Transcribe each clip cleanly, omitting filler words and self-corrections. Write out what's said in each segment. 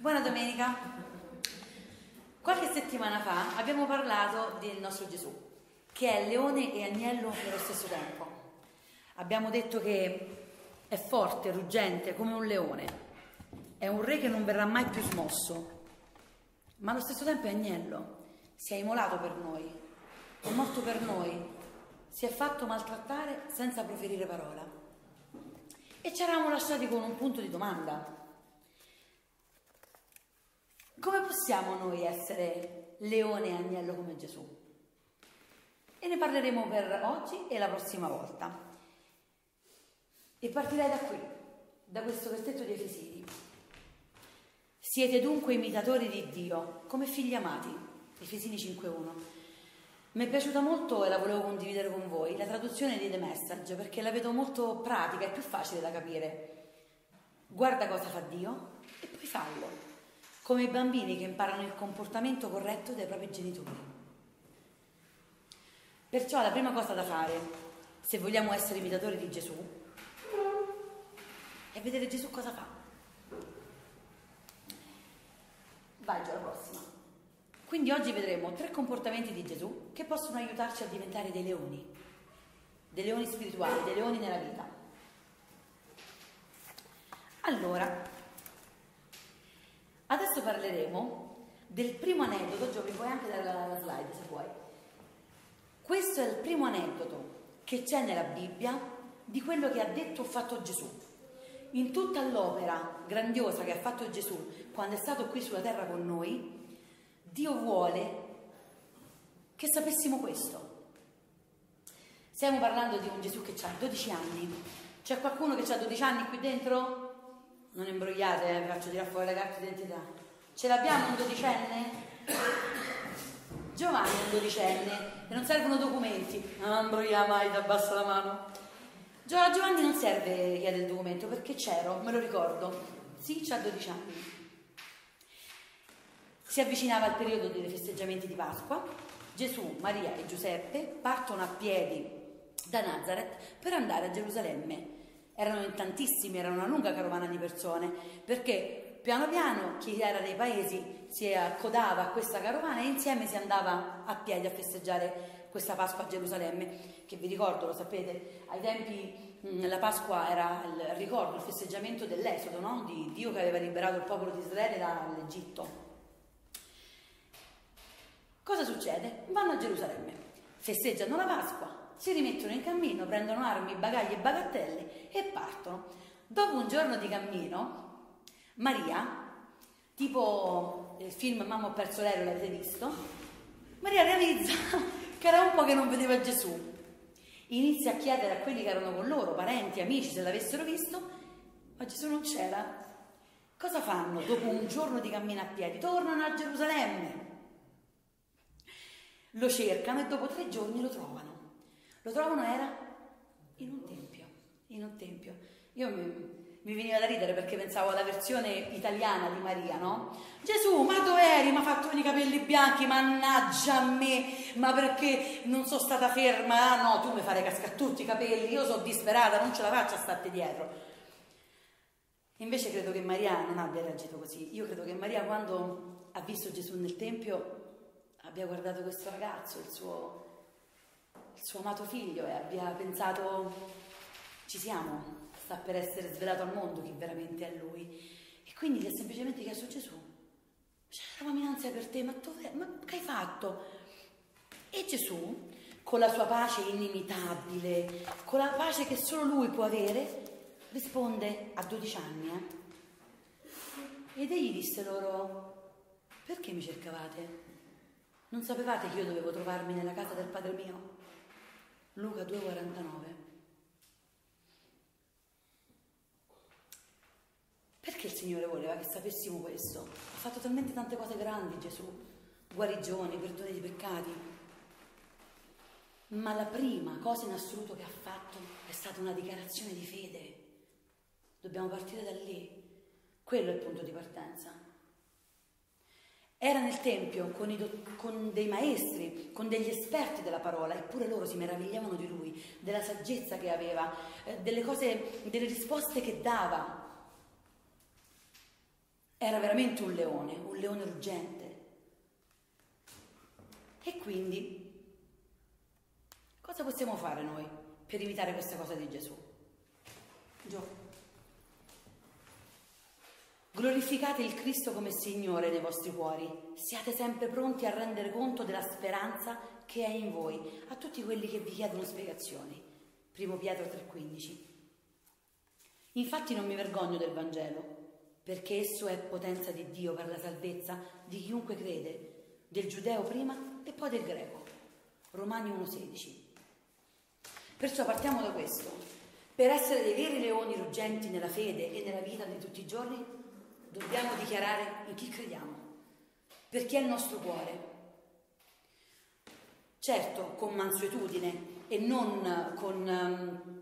Buona domenica. Qualche settimana fa abbiamo parlato del nostro Gesù, che è leone e agnello nello stesso tempo. Abbiamo detto che è forte, ruggente, come un leone. È un re che non verrà mai più smosso, ma allo stesso tempo è agnello. Si è immolato per noi, è morto per noi, si è fatto maltrattare senza proferire parola. E ci eravamo lasciati con un punto di domanda. Come possiamo noi essere leone e agnello come Gesù? E ne parleremo per oggi e la prossima volta. E partirei da qui, da questo versetto di Efesini. Siete dunque imitatori di Dio, come figli amati. Efesini 5.1. Mi è piaciuta molto e la volevo condividere con voi, la traduzione di The Message, perché la vedo molto pratica, è più facile da capire. Guarda cosa fa Dio e poi fallo. Come i bambini che imparano il comportamento corretto dai propri genitori. Perciò la prima cosa da fare, se vogliamo essere imitatori di Gesù, è vedere Gesù cosa fa. Vai già alla prossima. Quindi oggi vedremo 3 comportamenti di Gesù che possono aiutarci a diventare dei leoni spirituali, dei leoni nella vita. Allora, adesso parleremo del primo aneddoto. Giovanni, puoi anche dare la slide se vuoi. Questo è il primo aneddoto che c'è nella Bibbia di quello che ha detto o fatto Gesù. In tutta l'opera grandiosa che ha fatto Gesù quando è stato qui sulla terra con noi, Dio vuole che sapessimo questo. Stiamo parlando di un Gesù che ha 12 anni. C'è qualcuno che ha 12 anni qui dentro? Non imbrogliate, vi faccio tirare fuori la carta d'identità. Ce l'abbiamo un 12enne? Giovanni è un 12enne e non servono documenti. Non imbrogliamo mai, ti abbassa la mano. Giovanni non serve chiedere il documento perché c'ero, me lo ricordo. Sì, c'ha 12 anni. Si avvicinava il periodo dei festeggiamenti di Pasqua. Gesù, Maria e Giuseppe partono a piedi da Nazareth per andare a Gerusalemme. Erano in tantissimi, era una lunga carovana di persone, perché piano piano chi era dei paesi si accodava a questa carovana e insieme si andava a piedi a festeggiare questa Pasqua a Gerusalemme, che vi ricordo, lo sapete, ai tempi la Pasqua era il ricordo, il festeggiamento dell'Esodo, no? Di Dio che aveva liberato il popolo di Israele dall'Egitto. Cosa succede? Vanno a Gerusalemme, festeggiano la Pasqua, si rimettono in cammino, prendono armi, bagagli e bagattelle e partono. Dopo un giorno di cammino, Maria, tipo il film Mamma ho perso l'aereo, l'avete visto? Maria realizza che era un po' che non vedeva Gesù. Inizia a chiedere a quelli che erano con loro, parenti, amici, se l'avessero visto, ma Gesù non c'era. Cosa fanno dopo un giorno di cammino a piedi? Tornano a Gerusalemme. Lo cercano e dopo 3 giorni lo trovano. Lo trovano, era in un tempio. Io mi veniva da ridere perché pensavo alla versione italiana di Maria, no? Gesù, ma dov'eri? Mi ha fatto i capelli bianchi, mannaggia a me, ma perché non sono stata ferma? Ah, no, tu mi fai cascare tutti i capelli, io sono disperata, non ce la faccio a starti dietro. Invece credo che Maria non abbia reagito così. Io credo che Maria, quando ha visto Gesù nel tempio, abbia guardato questo ragazzo, il suo amato figlio, e abbia pensato: ci siamo, sta per essere svelato al mondo chi veramente è lui. E quindi gli ha semplicemente chiesto: Gesù, eravamo in ansia per te, ma che hai fatto? E Gesù, con la sua pace inimitabile, con la pace che solo lui può avere, risponde a 12 anni. Ed egli disse loro: perché mi cercavate? Non sapevate che io dovevo trovarmi nella casa del Padre mio? Luca 2,49. Perché il Signore voleva che sapessimo questo? Ha fatto talmente tante cose grandi Gesù, guarigioni, perdoni di peccati. Ma la prima cosa in assoluto che ha fatto è stata una dichiarazione di fede. Dobbiamo partire da lì. Quello è il punto di partenza. Era nel Tempio con dei maestri, con degli esperti della parola, eppure loro si meravigliavano di lui, della saggezza che aveva, delle risposte che dava. Era veramente un leone ruggente. E quindi, cosa possiamo fare noi per imitare questa cosa di Gesù? Gio. Glorificate il Cristo come Signore nei vostri cuori, siate sempre pronti a rendere conto della speranza che è in voi, a tutti quelli che vi chiedono spiegazioni. 1 Pietro 3,15. Infatti non mi vergogno del Vangelo, perché esso è potenza di Dio per la salvezza di chiunque crede, del giudeo prima e poi del greco. Romani 1,16. Perciò partiamo da questo. Per essere dei veri leoni ruggenti nella fede e nella vita di tutti i giorni, dobbiamo dichiarare in chi crediamo, per chi è il nostro cuore. Certo, con mansuetudine e non con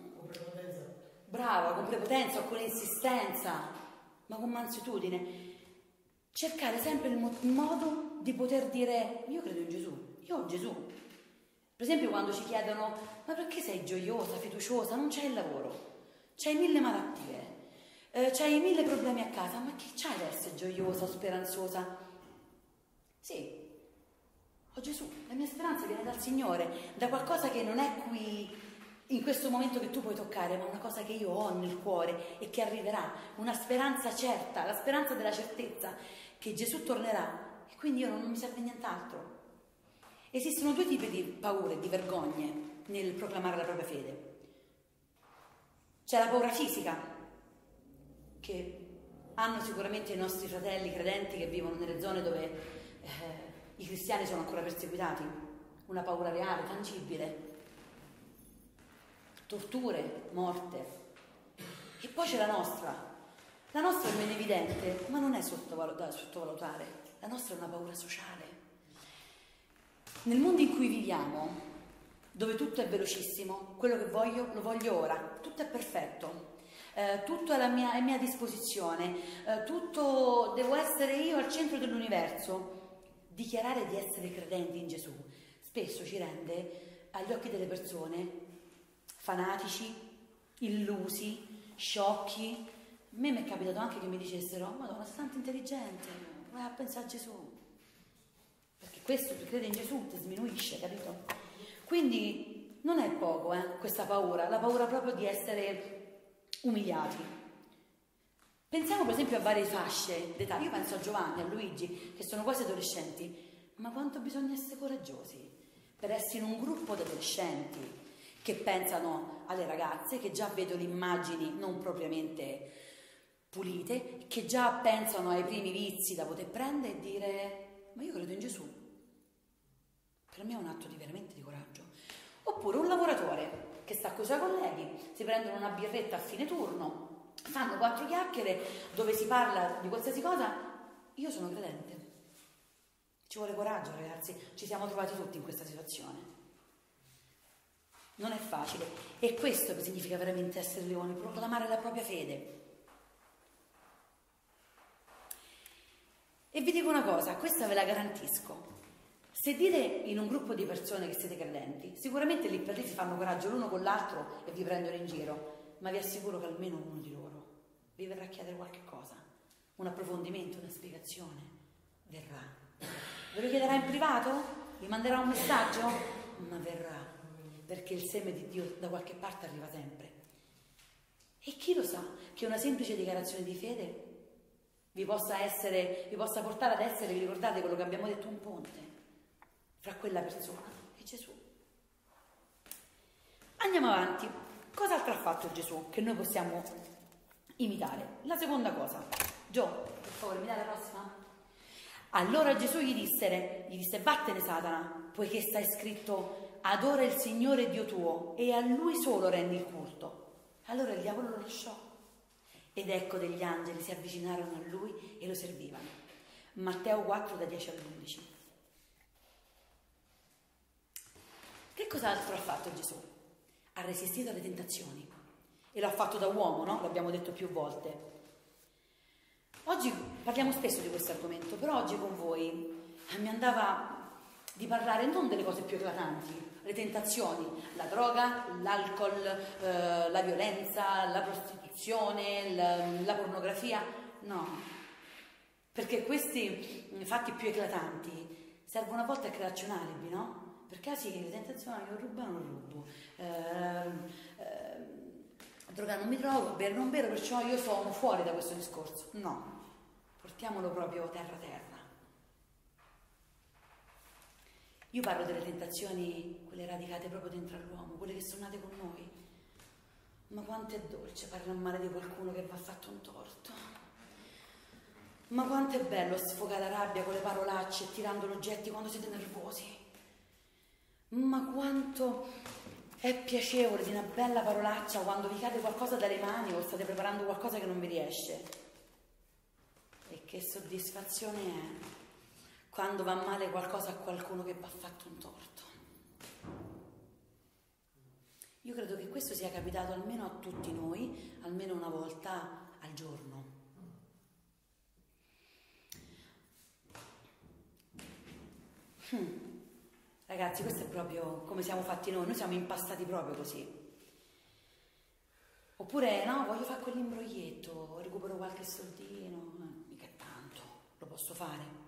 con prepotenza o con insistenza, ma con mansuetudine. Cercare sempre il modo di poter dire: io credo in Gesù, io ho Gesù. Per esempio, quando ci chiedono: ma perché sei gioiosa, fiduciosa, non c'hai il lavoro, c'hai 1000 malattie, c'hai 1000 problemi a casa, ma che c'hai da essere gioiosa o speranzosa? Sì, ho Gesù, la mia speranza viene dal Signore, da qualcosa che non è qui in questo momento che tu puoi toccare, ma una cosa che io ho nel cuore e che arriverà, una speranza certa, la speranza della certezza che Gesù tornerà, e quindi io non mi serve nient'altro. Esistono 2 tipi di paure, di vergogne nel proclamare la propria fede. C'è la paura fisica, che hanno sicuramente i nostri fratelli credenti che vivono nelle zone dove i cristiani sono ancora perseguitati, una paura reale, tangibile, torture, morte. E poi c'è la nostra è ben evidente, ma non è da sottovalutare, la nostra è una paura sociale. Nel mondo in cui viviamo, dove tutto è velocissimo, quello che voglio lo voglio ora, tutto è perfetto, tutto è a mia disposizione, tutto devo essere io al centro dell'universo. Dichiarare di essere credenti in Gesù spesso ci rende, agli occhi delle persone, fanatici, illusi, sciocchi. A me mi è capitato anche che mi dicessero: Madonna, sei tanto intelligente, vai a pensare a Gesù. Perché questo, chi crede in Gesù, ti sminuisce, capito? Quindi non è poco, questa paura, la paura proprio di essere umiliati. Pensiamo per esempio a varie fasce d'età. Io penso a Giovanni, a Luigi, che sono quasi adolescenti, ma quanto bisogna essere coraggiosi per essere in un gruppo di adolescenti che pensano alle ragazze, che già vedono immagini non propriamente pulite, che già pensano ai primi vizi da poter prendere e dire: ma io credo in Gesù. Per me è un atto veramente di coraggio. Oppure un lavoratore che sta con i suoi colleghi, si prendono una birretta a fine turno, fanno 4 chiacchiere dove si parla di qualsiasi cosa. Io sono credente. Ci vuole coraggio, ragazzi, ci siamo trovati tutti in questa situazione. Non è facile. E questo che significa veramente essere leoni, proclamare la propria fede. E vi dico una cosa, questa ve la garantisco. Se dite in un gruppo di persone che siete credenti, sicuramente lì per lì si fanno coraggio l'uno con l'altro e vi prendono in giro, ma vi assicuro che almeno uno di loro vi verrà a chiedere qualche cosa, un approfondimento, una spiegazione, verrà. Ve lo chiederà in privato? Vi manderà un messaggio? Ma verrà, perché il seme di Dio da qualche parte arriva sempre. E chi lo sa che una semplice dichiarazione di fede vi possa portare ad essere, vi ricordate quello che abbiamo detto, un ponte fra quella persona e Gesù. Andiamo avanti. Cos'altro ha fatto Gesù che noi possiamo imitare? La seconda cosa. Gio, per favore, mi dai la prossima? Allora Gesù gli disse: vattene Satana, poiché sta scritto: adora il Signore Dio tuo e a Lui solo rendi il culto. Allora il diavolo lo lasciò. Ed ecco degli angeli si avvicinarono a lui e lo servivano. Matteo 4, da 10 all'11. Che cos'altro ha fatto Gesù? Ha resistito alle tentazioni. E lo ha fatto da uomo, no? L'abbiamo detto più volte. Oggi parliamo spesso di questo argomento, però oggi con voi mi andava di parlare non delle cose più eclatanti, le tentazioni, la droga, l'alcol, la violenza, la prostituzione, la pornografia, no. Perché questi fatti più eclatanti servono a volte a crearci un alibi, no? Perché sì, le tentazioni, io rubo, non rubo, droga non mi drogo, bere non bere, perciò io sono fuori da questo discorso. No, portiamolo proprio terra terra. Io parlo delle tentazioni, quelle radicate proprio dentro all'uomo, quelle che sono nate con noi. Ma quanto è dolce parlare male di qualcuno che va fatto un torto. Ma quanto è bello sfogare la rabbia con le parolacce tirando oggetti quando siete nervosi. Ma quanto è piacevole di una bella parolaccia quando vi cade qualcosa dalle mani o state preparando qualcosa che non vi riesce. E che soddisfazione è quando va male qualcosa a qualcuno che va fatto un torto. Io credo che questo sia capitato almeno a tutti noi, almeno una volta al giorno. Ragazzi, questo è proprio come siamo fatti noi siamo impastati proprio così. Oppure, no, voglio fare quell'imbroglietto, recupero qualche soldino, mica tanto, lo posso fare.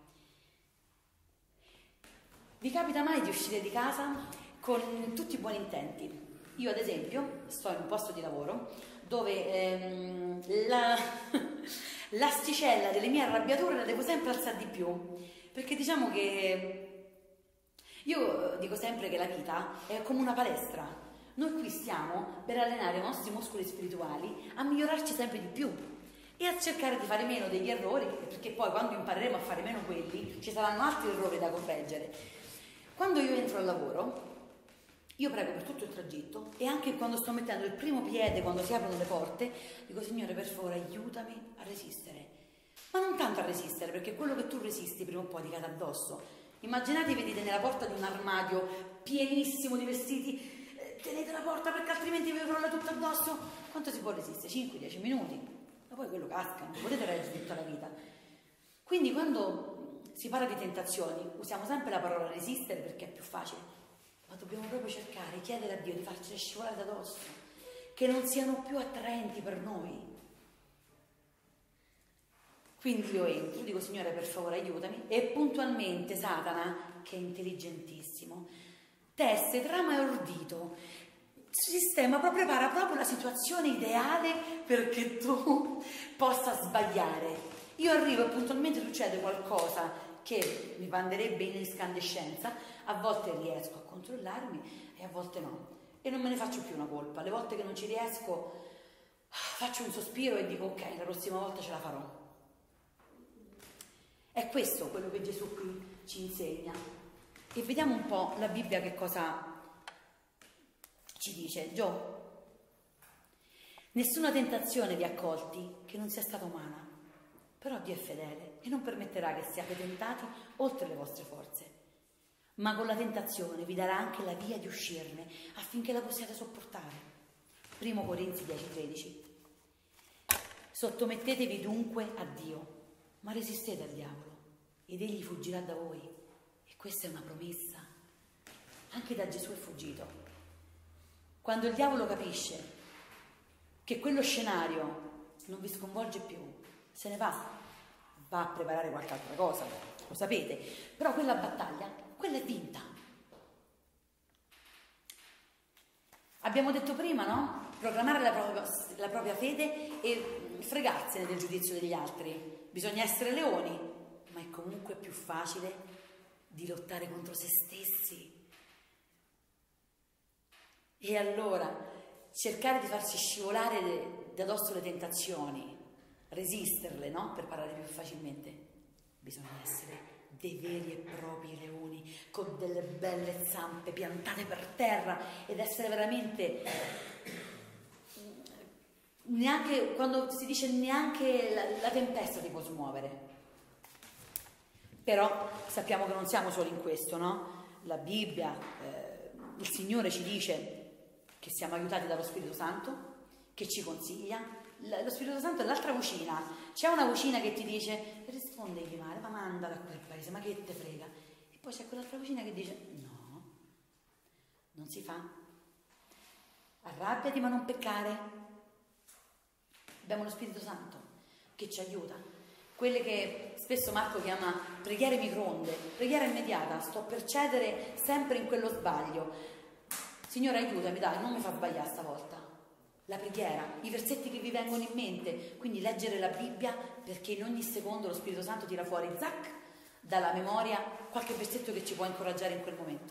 Vi capita mai di uscire di casa con tutti i buoni intenti? Io ad esempio sto in un posto di lavoro dove l'asticella delle mie arrabbiature la devo sempre alzare di più, perché diciamo che io dico sempre che la vita è come una palestra. Noi qui stiamo per allenare i nostri muscoli spirituali a migliorarci sempre di più e a cercare di fare meno degli errori, perché poi quando impareremo a fare meno quelli ci saranno altri errori da correggere. Quando io entro al lavoro, io prego per tutto il tragitto e anche quando sto mettendo il primo piede, quando si aprono le porte, dico: Signore, per favore, aiutami a resistere. Ma non tanto a resistere, perché quello che tu resisti prima o poi ti cade addosso. Immaginate, vedete nella porta di un armadio pienissimo di vestiti, tenete la porta perché altrimenti vi crolla tutto addosso. Quanto si può resistere? 5-10 minuti? Ma poi quello casca, non potete reggere tutta la vita. Quindi quando si parla di tentazioni usiamo sempre la parola resistere perché è più facile, ma dobbiamo proprio cercare, chiedere a Dio di farcele scivolare da dosso, che non siano più attraenti per noi. Quindi io entro, dico: Signore, per favore aiutami, e puntualmente Satana, che è intelligentissimo, tesse, trama e ordito, sistema, prepara proprio la situazione ideale perché tu possa sbagliare. Io arrivo e puntualmente succede qualcosa che mi manderebbe in incandescenza, a volte riesco a controllarmi e a volte no, e non me ne faccio più una colpa. Le volte che non ci riesco faccio un sospiro e dico: ok, la prossima volta ce la farò. È questo quello che Gesù qui ci insegna. E vediamo un po' la Bibbia che cosa ci dice. Gio: nessuna tentazione vi ha colti che non sia stata umana, però Dio è fedele e non permetterà che siate tentati oltre le vostre forze, ma con la tentazione vi darà anche la via di uscirne affinché la possiate sopportare. 1 Corinzi 10:13. Sottomettetevi dunque a Dio, ma resistete al diavolo ed egli fuggirà da voi. E questa è una promessa. Anche da Gesù è fuggito. Quando il diavolo capisce che quello scenario non vi sconvolge più, se ne va a preparare qualche altra cosa, lo sapete, però quella battaglia, quella è vinta. Abbiamo detto prima, no? Proclamare la propria fede e fregarsene del giudizio degli altri. Bisogna essere leoni, ma è comunque più facile di lottare contro se stessi. E allora cercare di farsi scivolare da addosso le tentazioni, resisterle, no? Per parlare più facilmente, bisogna essere dei veri e propri leoni, con delle belle zampe piantate per terra ed essere veramente, neanche quando si dice neanche la tempesta ti può smuovere. Però sappiamo che non siamo soli in questo, no? La Bibbia, il Signore ci dice che siamo aiutati dallo Spirito Santo, che ci consiglia. Lo Spirito Santo è l'altra vocina. C'è una vocina che ti dice: rispondegli male, ma mandala a quel paese, ma che te frega. E poi c'è quell'altra vocina che dice: no, non si fa. Arrabbiati ma non peccare. Abbiamo lo Spirito Santo che ci aiuta. quelle che spesso Marco chiama preghiere microonde, preghiera immediata, sto per cedere sempre in quello sbaglio. Signore, aiutami, dai, non mi fa sbagliare stavolta. La preghiera, i versetti che vi vengono in mente, quindi leggere la Bibbia, perché in ogni secondo lo Spirito Santo tira fuori, zac, dalla memoria qualche versetto che ci può incoraggiare in quel momento.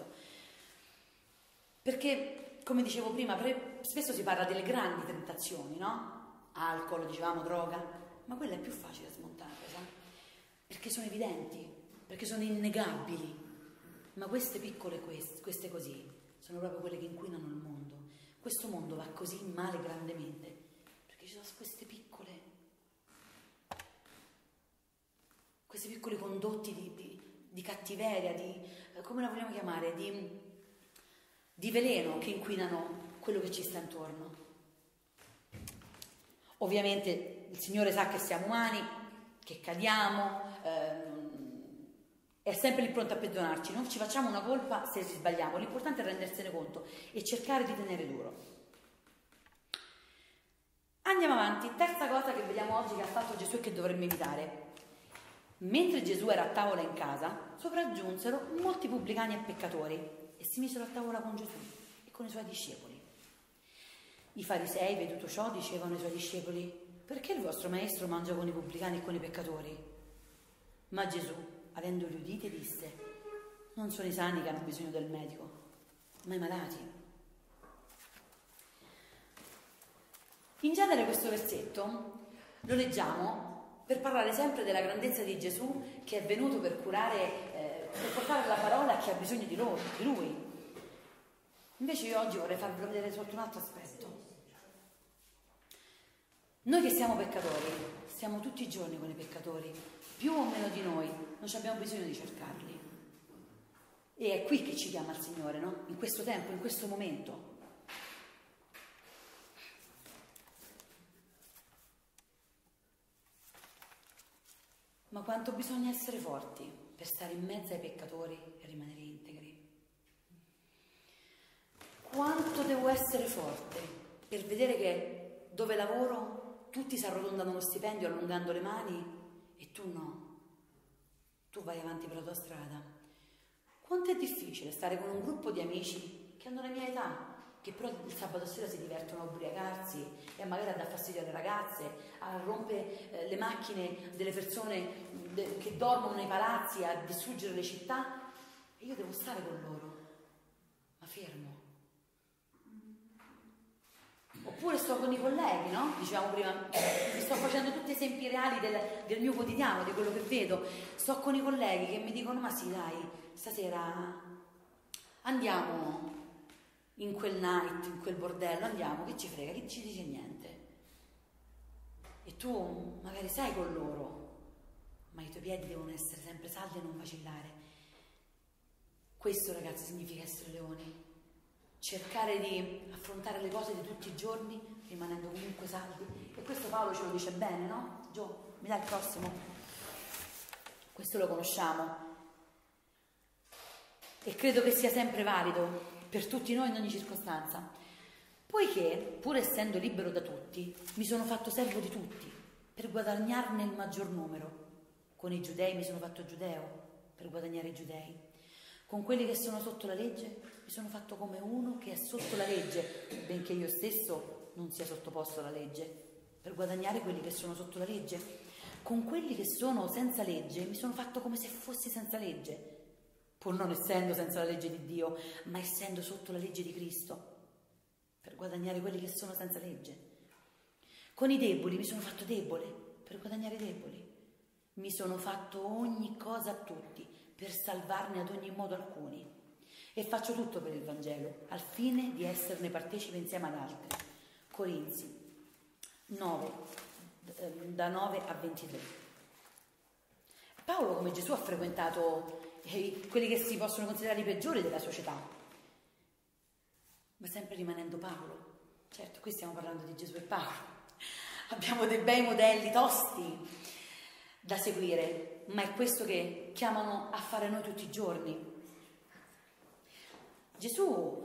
Perché, come dicevo prima, spesso si parla delle grandi tentazioni, no? Alcol, dicevamo, droga, ma quella è più facile da smontare, sai? Perché sono evidenti, perché sono innegabili. Ma queste piccole, queste così, sono proprio quelle che inquinano il mondo. Questo mondo va così male grandemente, perché ci sono questi piccoli condotti di cattiveria, come la vogliamo chiamare, di veleno che inquinano quello che ci sta intorno. Ovviamente il Signore sa che siamo umani, che cadiamo, è sempre lì pronto a perdonarci, non ci facciamo una colpa se sbagliamo, l'importante è rendersene conto e cercare di tenere duro. Andiamo avanti, terza cosa che vediamo oggi che ha fatto Gesù e che dovremmo imitare. Mentre Gesù era a tavola in casa, sopraggiunsero molti pubblicani e peccatori e si misero a tavola con Gesù e con i suoi discepoli. I farisei, veduto ciò, dicevano ai suoi discepoli: perché il vostro maestro mangia con i pubblicani e con i peccatori? Ma Gesù, avendoli uditi, disse: non sono i sani che hanno bisogno del medico, ma i malati. In genere questo versetto lo leggiamo per parlare sempre della grandezza di Gesù che è venuto per curare, per portare la parola a chi ha bisogno di Lui. Invece io oggi vorrei farvi vedere sotto un altro aspetto. Noi che siamo peccatori, stiamo tutti i giorni con i peccatori, più o meno di noi, non abbiamo bisogno di cercarli. E è qui che ci chiama il Signore, no? In questo tempo, in questo momento. Ma quanto bisogna essere forti per stare in mezzo ai peccatori e rimanere integri? Quanto devo essere forte per vedere che dove lavoro tutti si arrotondano lo stipendio allungando le mani e tu no, tu vai avanti per la tua strada. Quanto è difficile stare con un gruppo di amici che hanno la mia età, che però il sabato sera si divertono a ubriacarsi e magari a dar fastidio alle ragazze, a rompere le macchine delle persone che dormono nei palazzi, a distruggere le città, e io devo stare con loro, ma fermo. Oppure sto con i colleghi, no? Dicevamo prima, vi sto facendo tutti esempi reali del mio quotidiano, di quello che vedo. Sto con i colleghi che mi dicono: ma sì, dai, stasera andiamo in quel night, in quel bordello, andiamo, che ci frega, che ci dice niente. E tu magari sei con loro, ma i tuoi piedi devono essere sempre saldi e non vacillare. Questo, ragazzi, significa essere leoni. Cercare di affrontare le cose di tutti i giorni rimanendo comunque saldi. E questo Paolo ce lo dice bene, no? Gio, mi dai il prossimo? Questo lo conosciamo. E credo che sia sempre valido per tutti noi in ogni circostanza, poiché, pur essendo libero da tutti, mi sono fatto servo di tutti per guadagnarne il maggior numero. Con i giudei mi sono fatto giudeo per guadagnare i giudei. Con quelli che sono sotto la legge mi sono fatto come uno che è sotto la legge, benché io stesso non sia sottoposto alla legge, per guadagnare quelli che sono sotto la legge. Con quelli che sono senza legge mi sono fatto come se fossi senza legge, pur non essendo senza la legge di Dio, ma essendo sotto la legge di Cristo, per guadagnare quelli che sono senza legge. Con i deboli mi sono fatto debole, per guadagnare i deboli. Mi sono fatto ogni cosa a tutti, per salvarne ad ogni modo alcuni. E faccio tutto per il Vangelo, al fine di esserne partecipe insieme ad altri. Corinzi 9, da 9 a 23. Paolo, come Gesù, ha frequentato quelli che si possono considerare i peggiori della società, ma sempre rimanendo Paolo. Certo, qui stiamo parlando di Gesù e Paolo. Abbiamo dei bei modelli tosti da seguire, ma è questo che chiamano a fare noi tutti i giorni. Gesù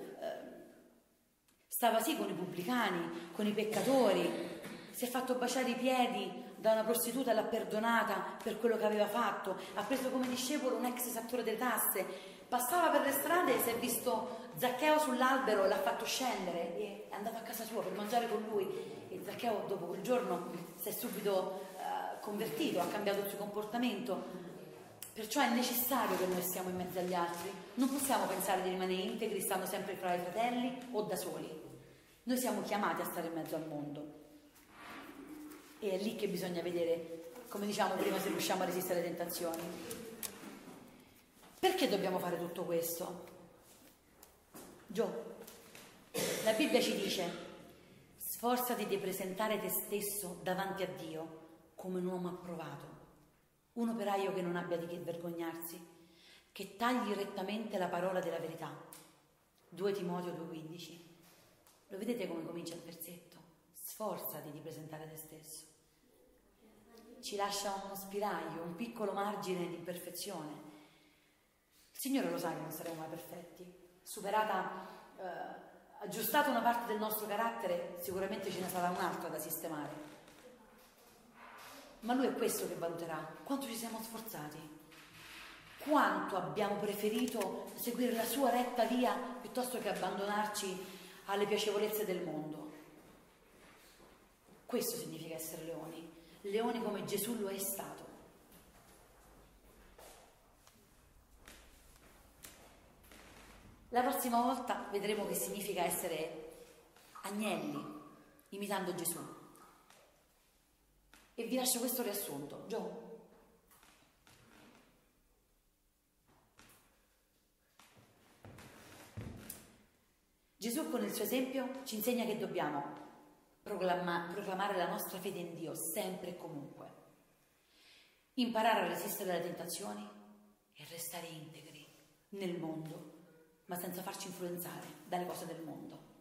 stava sì con i pubblicani, con i peccatori, si è fatto baciare i piedi da una prostituta e l'ha perdonata per quello che aveva fatto, ha preso come discepolo un ex esattore delle tasse, passava per le strade e si è visto Zaccheo sull'albero e l'ha fatto scendere e è andato a casa sua per mangiare con lui e Zaccheo dopo quel giorno si è subito convertito, ha cambiato il suo comportamento. Perciò è necessario che noi stiamo in mezzo agli altri, non possiamo pensare di rimanere integri stando sempre fra i fratelli o da soli. Noi siamo chiamati a stare in mezzo al mondo e è lì che bisogna vedere, come diciamo prima, se riusciamo a resistere alle tentazioni. Perché dobbiamo fare tutto questo? Gio, la Bibbia ci dice: sforzati di presentare te stesso davanti a Dio come un uomo approvato, un operaio che non abbia di che vergognarsi, che tagli rettamente la parola della verità. 2 Timoteo 2,15. Lo vedete come comincia il versetto? Sforzati di presentare te stesso. Ci lascia uno spiraglio, un piccolo margine di imperfezione. Il Signore lo sa che non saremo mai perfetti. Aggiustata una parte del nostro carattere, sicuramente ce ne sarà un'altra da sistemare. Ma Lui è questo che valuterà: quanto ci siamo sforzati, quanto abbiamo preferito seguire la sua retta via piuttosto che abbandonarci alle piacevolezze del mondo. Questo significa essere leoni come Gesù lo è stato. La prossima volta vedremo che significa essere agnelli, imitando Gesù. E vi lascio questo riassunto. Gio. Gesù con il suo esempio ci insegna che dobbiamo proclamare la nostra fede in Dio sempre e comunque, imparare a resistere alle tentazioni e restare integri nel mondo, ma senza farci influenzare dalle cose del mondo.